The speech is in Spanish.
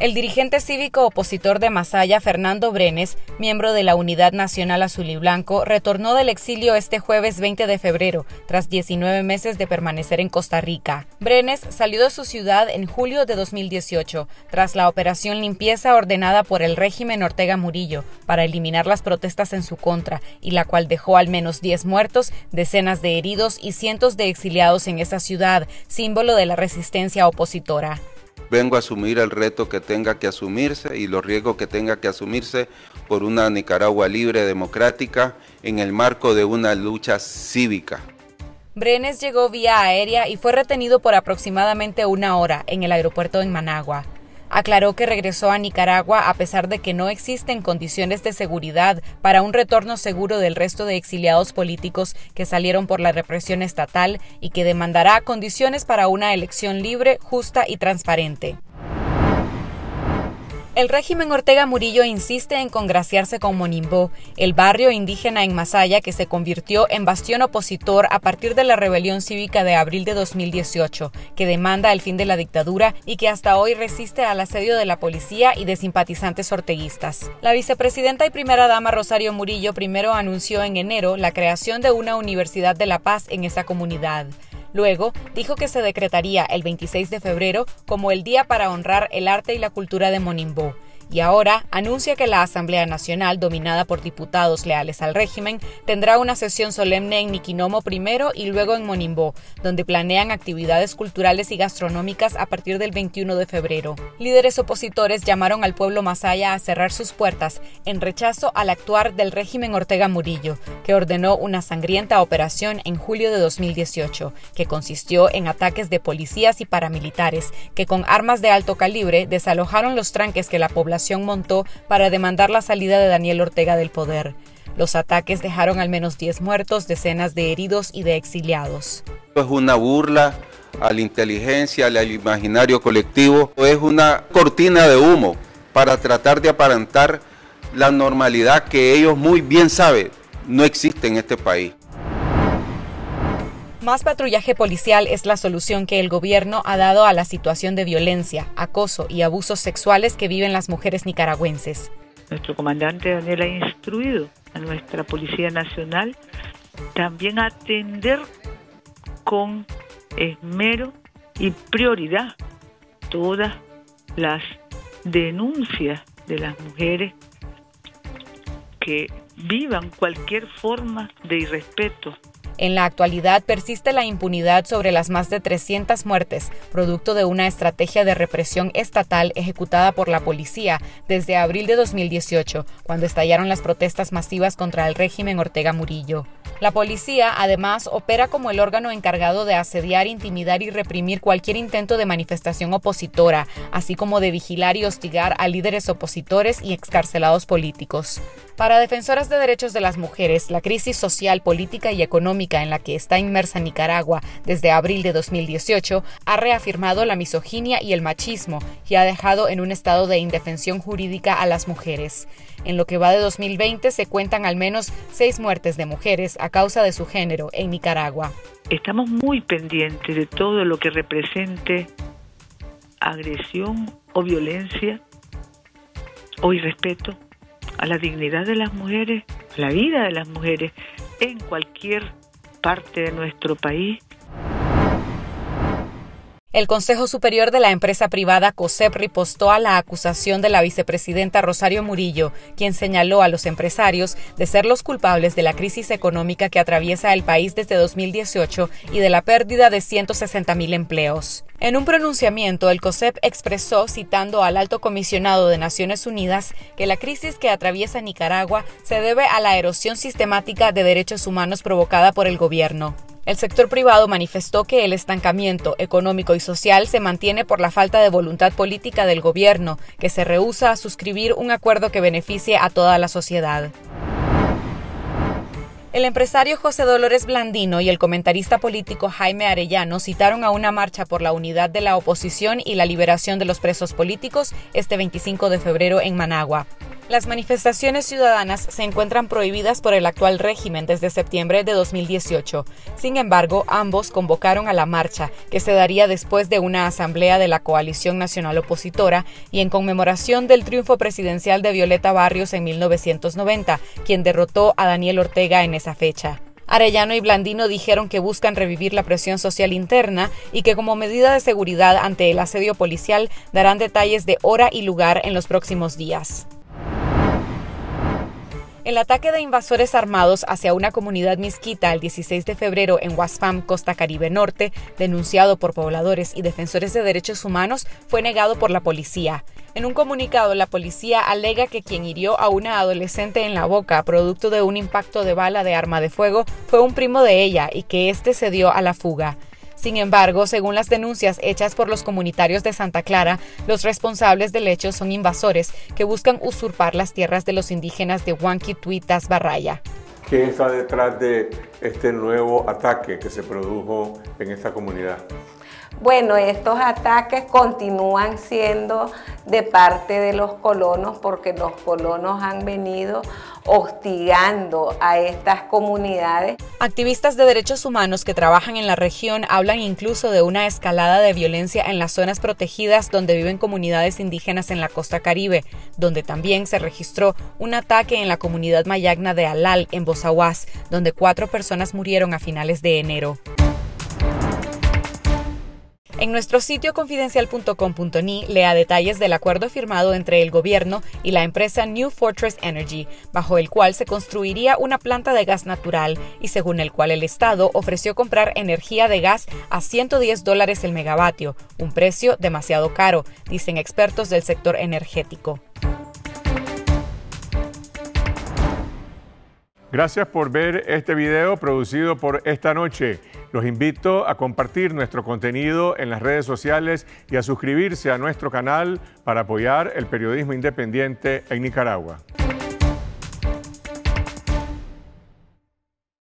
El dirigente cívico opositor de Masaya, Fernando Brenes, miembro de la Unidad Nacional Azul y Blanco, retornó del exilio este jueves 20 de febrero, tras 19 meses de permanecer en Costa Rica. Brenes salió de su ciudad en julio de 2018, tras la operación limpieza ordenada por el régimen Ortega Murillo para eliminar las protestas en su contra, y la cual dejó al menos 10 muertos, decenas de heridos y cientos de exiliados en esa ciudad, símbolo de la resistencia opositora. Vengo a asumir el reto que tenga que asumirse y los riesgos que tenga que asumirse por una Nicaragua libre, democrática, en el marco de una lucha cívica. Brenes llegó vía aérea y fue retenido por aproximadamente 1 hora en el aeropuerto en Managua. Aclaró que regresó a Nicaragua a pesar de que no existen condiciones de seguridad para un retorno seguro del resto de exiliados políticos que salieron por la represión estatal y que demandará condiciones para una elección libre, justa y transparente. El régimen Ortega Murillo insiste en congraciarse con Monimbó, el barrio indígena en Masaya que se convirtió en bastión opositor a partir de la rebelión cívica de abril de 2018, que demanda el fin de la dictadura y que hasta hoy resiste al asedio de la policía y de simpatizantes orteguistas. La vicepresidenta y primera dama Rosario Murillo primero anunció en enero la creación de una Universidad de la Paz en esa comunidad. Luego, dijo que se decretaría el 26 de febrero como el día para honrar el arte y la cultura de Monimbó. Y ahora anuncia que la Asamblea Nacional, dominada por diputados leales al régimen, tendrá una sesión solemne en Niquinomo primero y luego en Monimbó, donde planean actividades culturales y gastronómicas a partir del 21 de febrero. Líderes opositores llamaron al pueblo masaya a cerrar sus puertas en rechazo al actuar del régimen Ortega Murillo, que ordenó una sangrienta operación en julio de 2018, que consistió en ataques de policías y paramilitares, que con armas de alto calibre desalojaron los tranques que la población montó para demandar la salida de Daniel Ortega del poder. Los ataques dejaron al menos 10 muertos, decenas de heridos y de exiliados. Es una burla a la inteligencia, al imaginario colectivo, es una cortina de humo para tratar de aparentar la normalidad que ellos muy bien saben no existe en este país. Más patrullaje policial es la solución que el gobierno ha dado a la situación de violencia, acoso y abusos sexuales que viven las mujeres nicaragüenses. Nuestro comandante Daniel ha instruido a nuestra Policía Nacional también a atender con esmero y prioridad todas las denuncias de las mujeres que vivan cualquier forma de irrespeto. En la actualidad persiste la impunidad sobre las más de 300 muertes, producto de una estrategia de represión estatal ejecutada por la policía desde abril de 2018, cuando estallaron las protestas masivas contra el régimen Ortega Murillo. La policía, además, opera como el órgano encargado de asediar, intimidar y reprimir cualquier intento de manifestación opositora, así como de vigilar y hostigar a líderes opositores y excarcelados políticos. Para defensoras de derechos de las mujeres, la crisis social, política y económica en la que está inmersa Nicaragua desde abril de 2018 ha reafirmado la misoginia y el machismo y ha dejado en un estado de indefensión jurídica a las mujeres. En lo que va de 2020 se cuentan al menos 6 muertes de mujeres a causa de su género en Nicaragua. Estamos muy pendientes de todo lo que represente agresión o violencia o irrespeto a la dignidad de las mujeres, a la vida de las mujeres en cualquier parte de nuestro país. El Consejo Superior de la empresa privada COSEP ripostó a la acusación de la vicepresidenta Rosario Murillo, quien señaló a los empresarios de ser los culpables de la crisis económica que atraviesa el país desde 2018 y de la pérdida de 160.000 empleos. En un pronunciamiento, el COSEP expresó, citando al alto comisionado de Naciones Unidas, que la crisis que atraviesa Nicaragua se debe a la erosión sistemática de derechos humanos provocada por el gobierno. El sector privado manifestó que el estancamiento económico y social se mantiene por la falta de voluntad política del gobierno, que se rehúsa a suscribir un acuerdo que beneficie a toda la sociedad. El empresario José Dolores Blandino y el comentarista político Jaime Arellano citaron a una marcha por la unidad de la oposición y la liberación de los presos políticos este 25 de febrero en Managua. Las manifestaciones ciudadanas se encuentran prohibidas por el actual régimen desde septiembre de 2018. Sin embargo, ambos convocaron a la marcha, que se daría después de una asamblea de la Coalición Nacional Opositora y en conmemoración del triunfo presidencial de Violeta Barrios en 1990, quien derrotó a Daniel Ortega en esa fecha. Arellano y Blandino dijeron que buscan revivir la presión social interna y que como medida de seguridad ante el asedio policial darán detalles de hora y lugar en los próximos días. El ataque de invasores armados hacia una comunidad misquita el 16 de febrero en Huaspam, Costa Caribe Norte, denunciado por pobladores y defensores de derechos humanos, fue negado por la policía. En un comunicado, la policía alega que quien hirió a una adolescente en la boca, producto de un impacto de bala de arma de fuego, fue un primo de ella y que éste se dio a la fuga. Sin embargo, según las denuncias hechas por los comunitarios de Santa Clara, los responsables del hecho son invasores que buscan usurpar las tierras de los indígenas de Huanquituitas Barraya. ¿Quién está detrás de este nuevo ataque que se produjo en esta comunidad? Bueno, estos ataques continúan siendo de parte de los colonos porque los colonos han venido hostigando a estas comunidades. Activistas de derechos humanos que trabajan en la región hablan incluso de una escalada de violencia en las zonas protegidas donde viven comunidades indígenas en la costa caribe, donde también se registró un ataque en la comunidad mayagna de Alal, en Bozahuas, donde 4 personas murieron a finales de enero. En nuestro sitio confidencial.com.ni lea detalles del acuerdo firmado entre el gobierno y la empresa New Fortress Energy, bajo el cual se construiría una planta de gas natural y según el cual el Estado ofreció comprar energía de gas a $110 el megavatio, un precio demasiado caro, dicen expertos del sector energético. Gracias por ver este video producido por Esta Noche. Los invito a compartir nuestro contenido en las redes sociales y a suscribirse a nuestro canal para apoyar el periodismo independiente en Nicaragua.